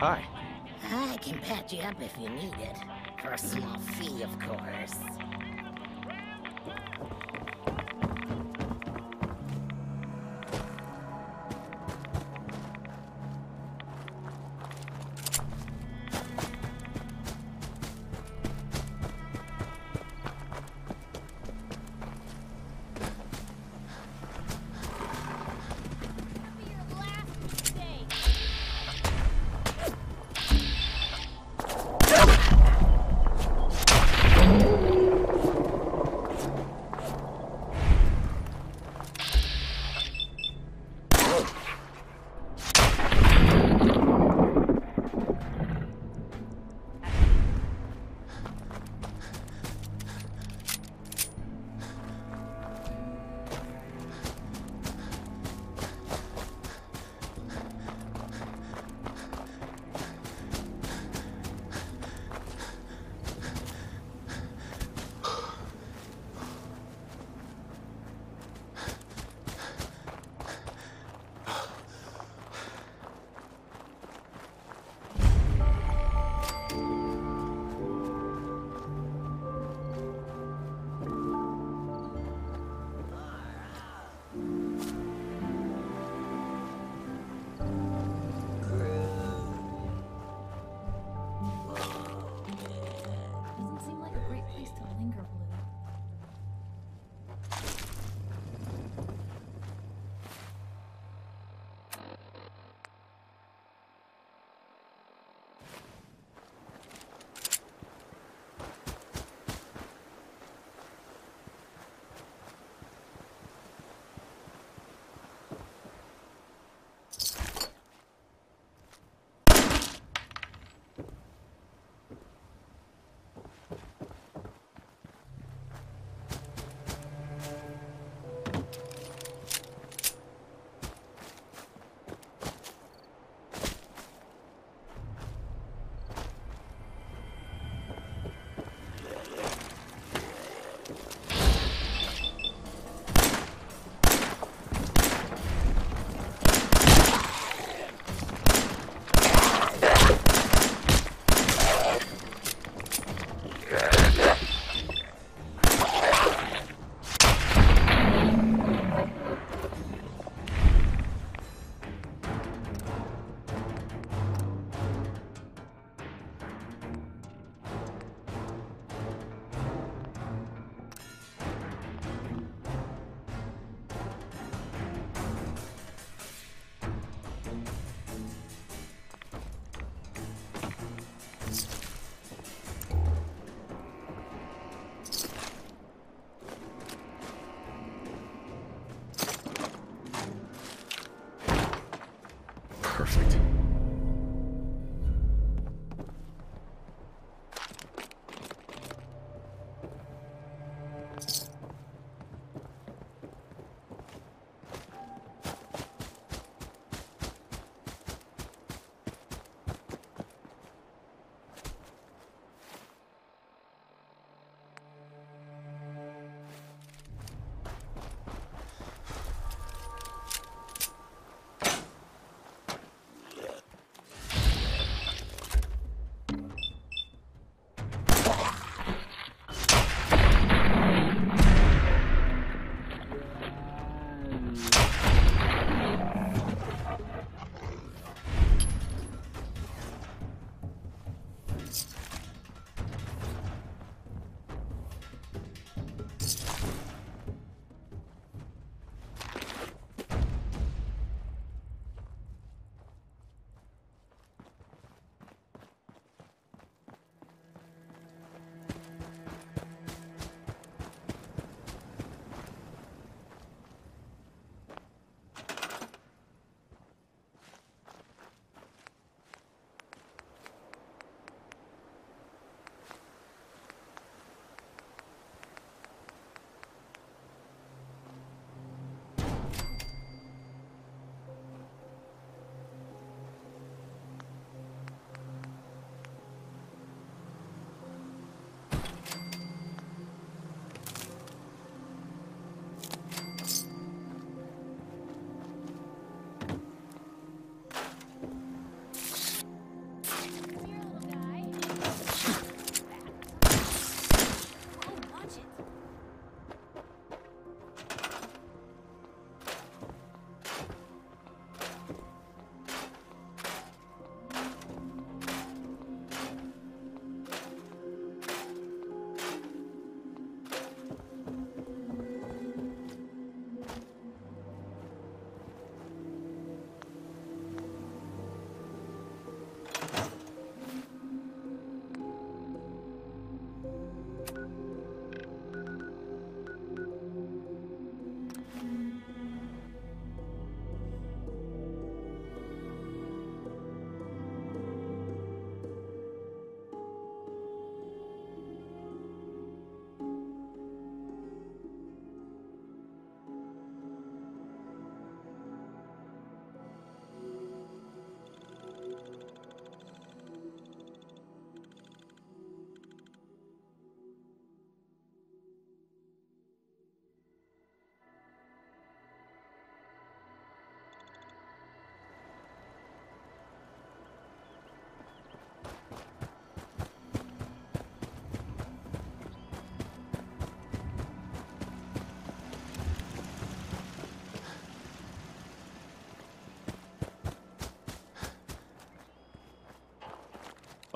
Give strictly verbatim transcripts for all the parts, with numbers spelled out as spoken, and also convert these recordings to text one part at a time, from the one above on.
Hi. I can patch you up if you need it. For a small fee, of course.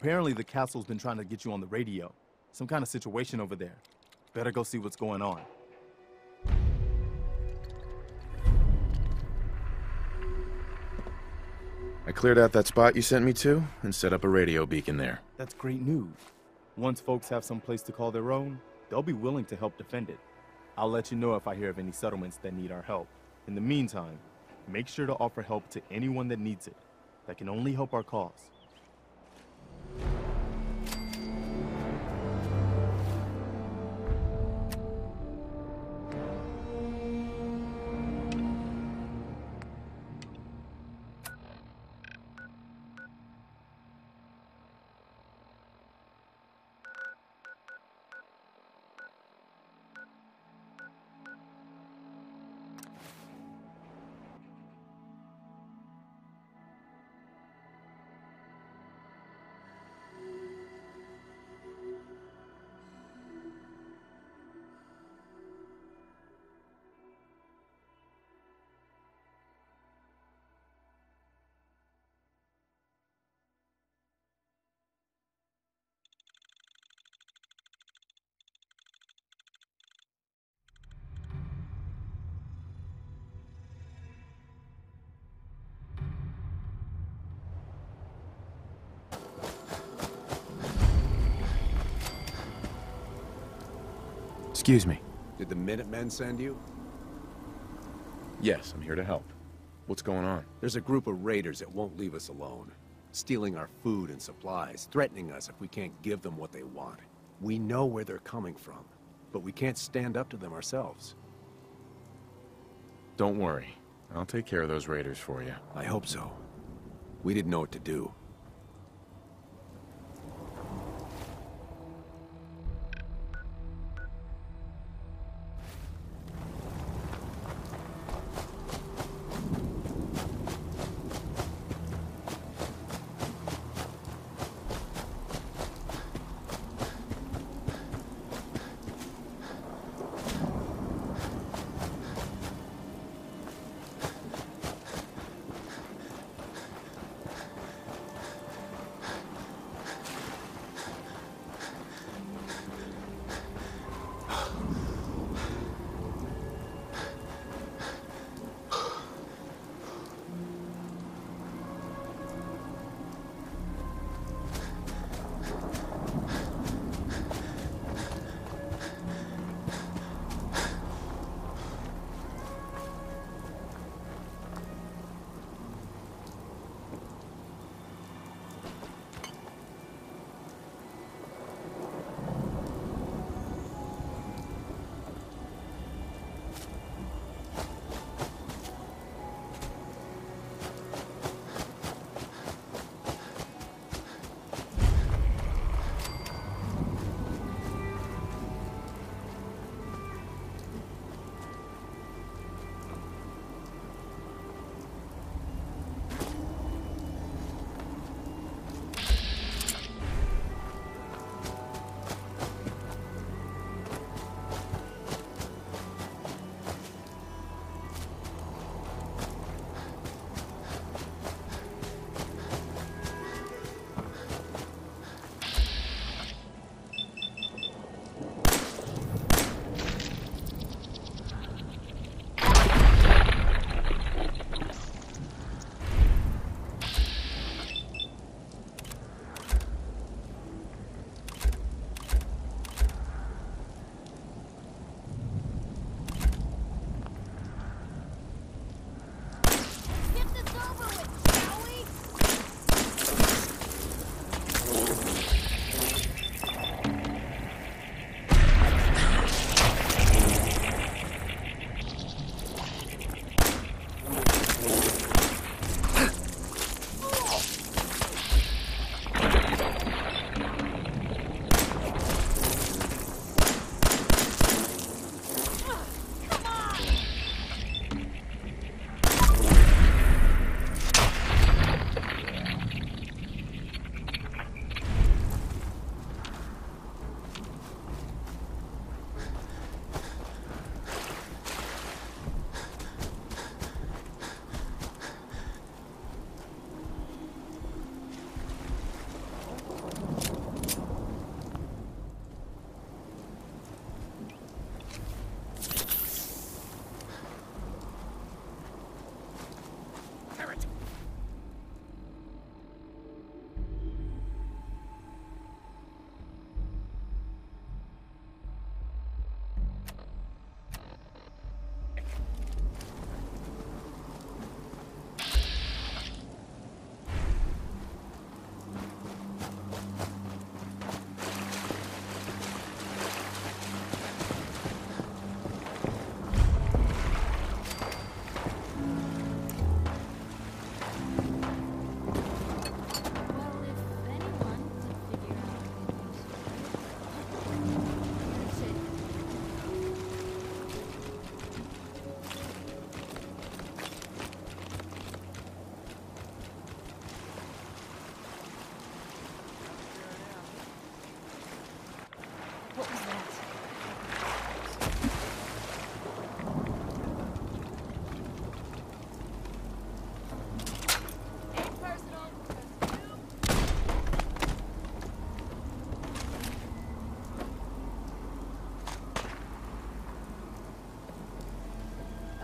Apparently the castle's been trying to get you on the radio. Some kind of situation over there. Better go see what's going on. I cleared out that spot you sent me to and set up a radio beacon there. That's great news. Once folks have some place to call their own, they'll be willing to help defend it. I'll let you know if I hear of any settlements that need our help. In the meantime, make sure to offer help to anyone that needs it. That can only help our cause. Excuse me. Did the Minutemen send you? Yes, I'm here to help. What's going on? There's a group of raiders that won't leave us alone. Stealing our food and supplies, threatening us if we can't give them what they want. We know where they're coming from, but we can't stand up to them ourselves. Don't worry. I'll take care of those raiders for you. I hope so. We didn't know what to do.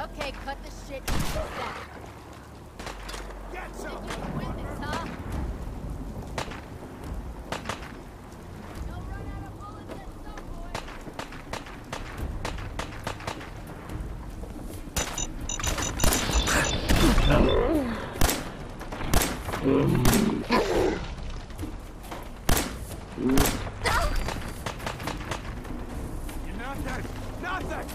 Okay, cut the shit and sit down. Get some! Think you can win this, huh? Don't run out of bullets at some point. Nothing! Nothing!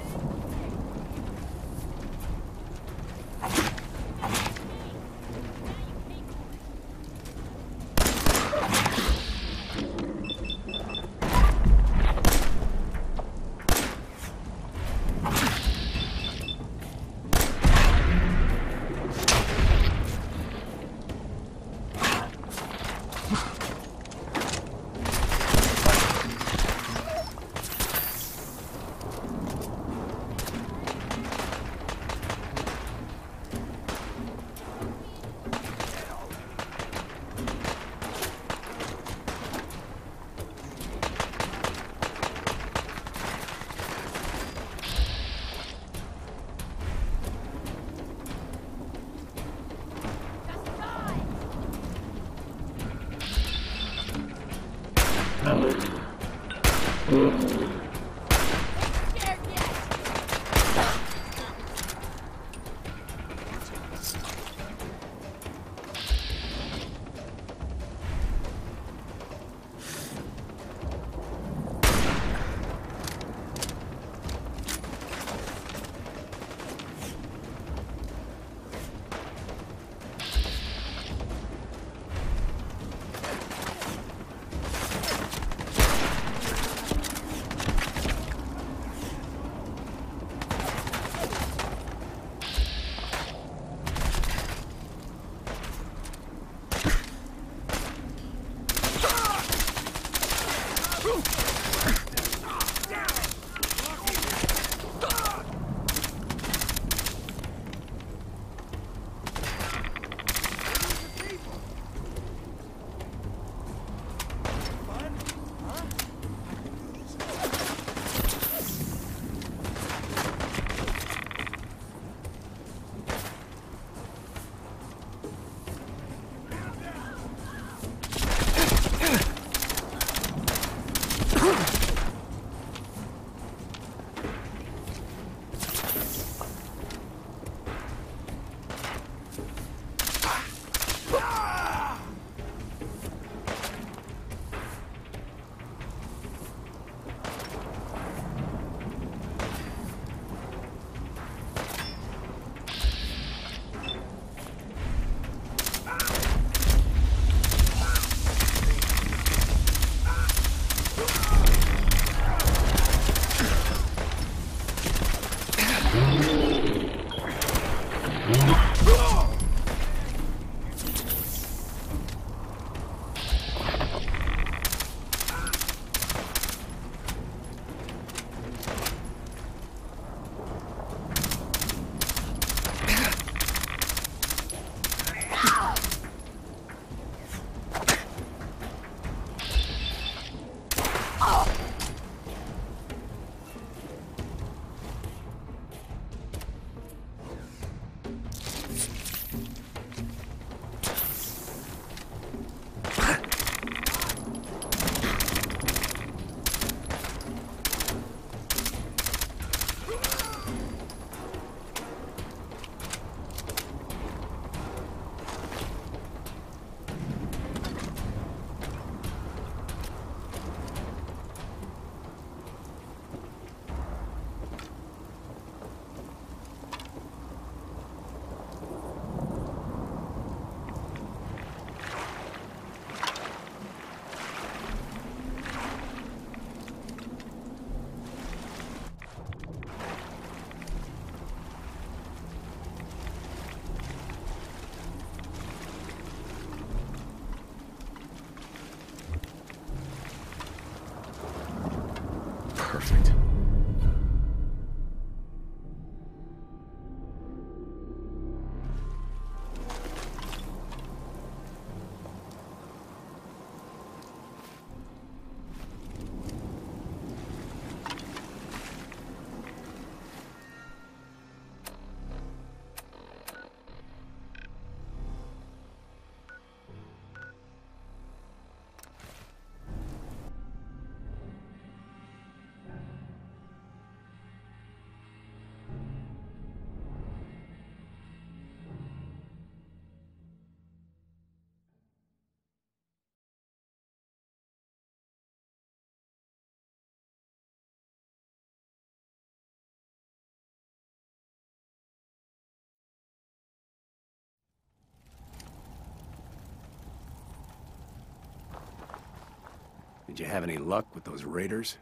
Did you have any luck with those raiders?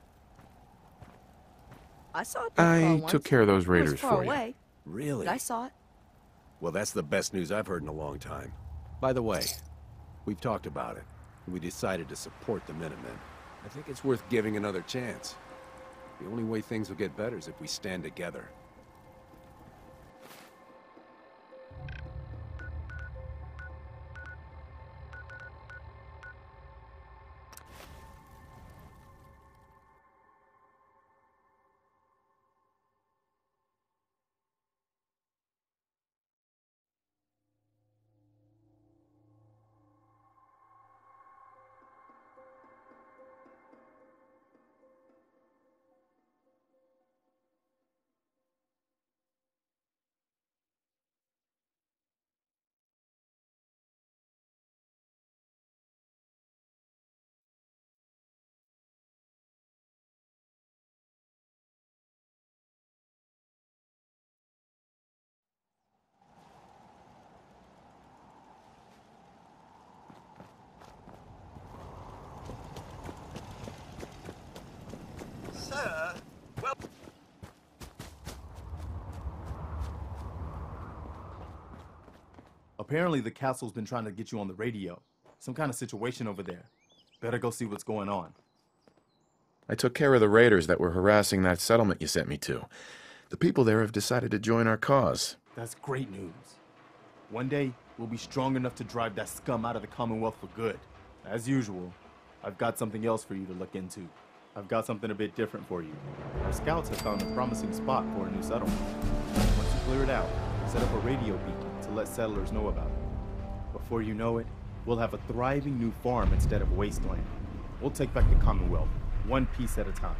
I saw it pretty far I once. took care of those It was raiders far for you. away, Really? but I saw it. Well, that's the best news I've heard in a long time. By the way, we've talked about it. We decided to support the Minutemen. I think it's worth giving another chance. The only way things will get better is if we stand together. Sir, well... Apparently the castle's been trying to get you on the radio. Some kind of situation over there. Better go see what's going on. I took care of the raiders that were harassing that settlement you sent me to. The people there have decided to join our cause. That's great news. One day, we'll be strong enough to drive that scum out of the Commonwealth for good. As usual, I've got something else for you to look into. I've got something a bit different for you. Our scouts have found a promising spot for a new settlement. Once you clear it out, set up a radio beacon to let settlers know about it. Before you know it, we'll have a thriving new farm instead of a wasteland. We'll take back the Commonwealth, one piece at a time.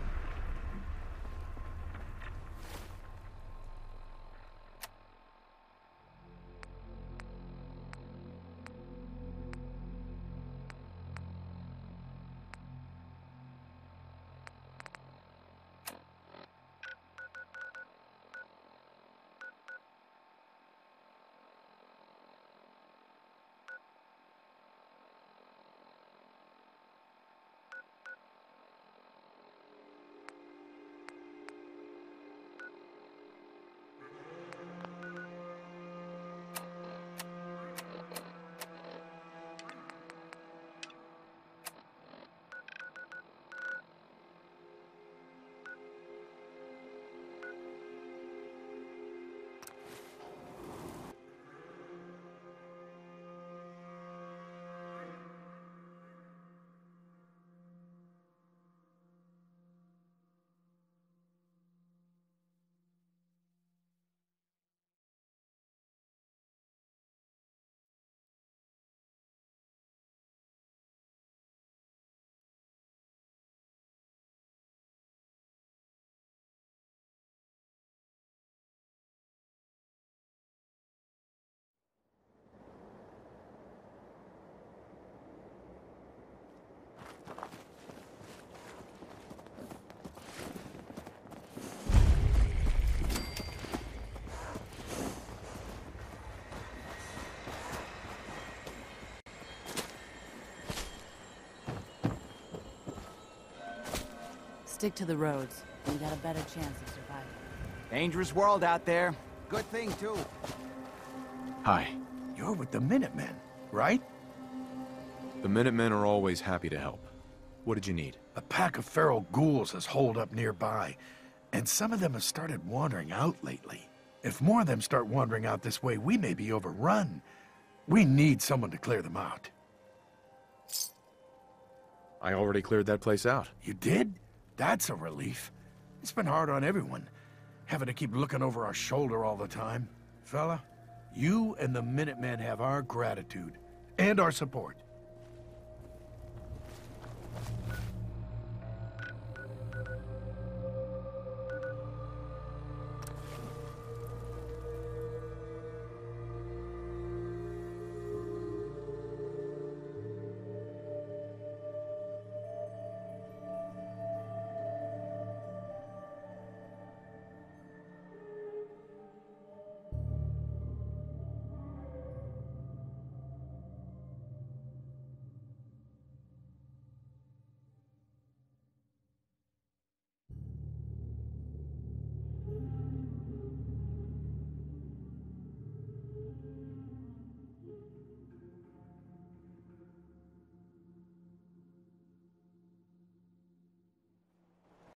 Stick to the roads. We got a better chance of surviving. Dangerous world out there. Good thing, too. Hi. You're with the Minutemen, right? The Minutemen are always happy to help. What did you need? A pack of feral ghouls has holed up nearby, and some of them have started wandering out lately. If more of them start wandering out this way, we may be overrun. We need someone to clear them out. I already cleared that place out. You did? That's a relief. It's been hard on everyone, having to keep looking over our shoulder all the time. Fella, you and the Minutemen have our gratitude and our support.